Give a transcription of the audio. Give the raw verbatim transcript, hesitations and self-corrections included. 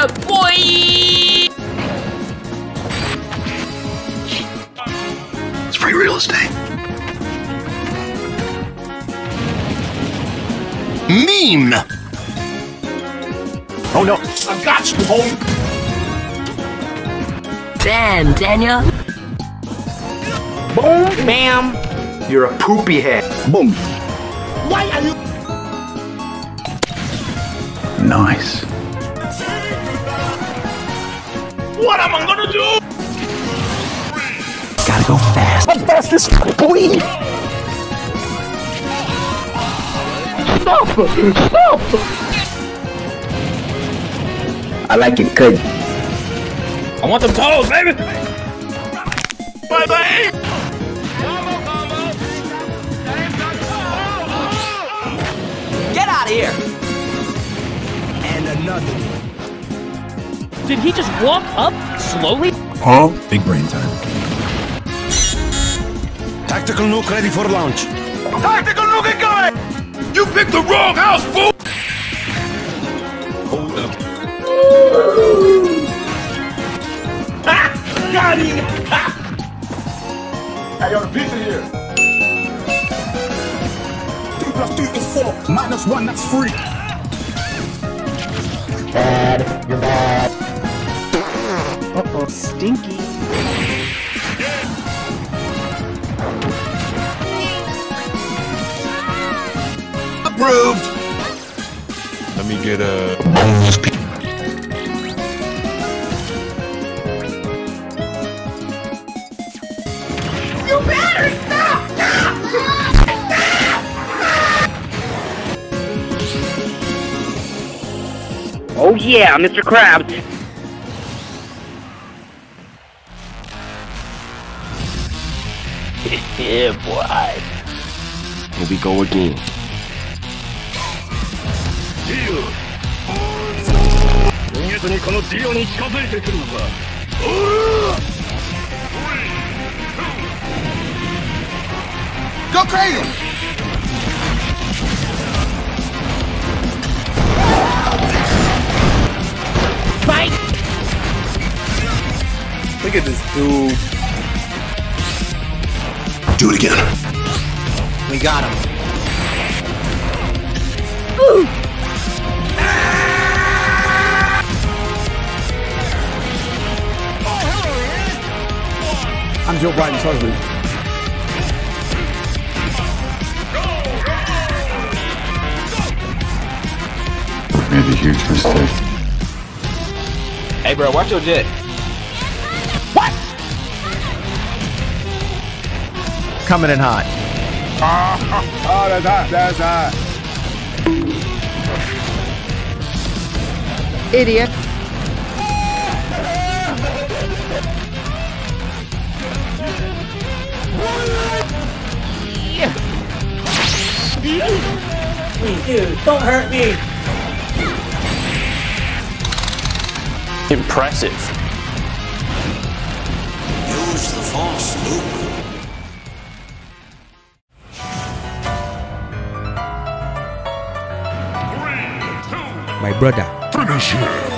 Yeah, boy! It's free real estate. Meme! Oh no! I got you, homie! Damn, Daniel. Boom! Bam! You're a poopy head. Boom! Why are you? Nice. What am I gonna do? Gotta go fast. I'm fastest, boy! Stop! Stop! I like it good. I want them toes, baby! Bye bye! Get out of here! And another. Did he just walk up slowly? Huh? Big brain time. Tactical nuke ready for launch. Tactical nuke incoming! You picked the wrong house, fool! Hold up. Ah! Got him! Ah! I got a pizza here. Three plus three is four. Minus one, that's free. Bad. You're bad. Uh-oh. Stinky. Approved. Let me get a. You better stop! Oh yeah, Mister Krabs. Yeah, boy. Here we go again. Go crazy! Fight! Look at this dude. Do it again. We got him. Ooh. I'm Joe Biden's husband. Made a huge mistake. Hey, bro, watch your jet. What? Coming in hot. Oh, that's hot. That's hot. Idiot. Dude, don't hurt me! Impressive. Use the false loop. My brother. Finish him.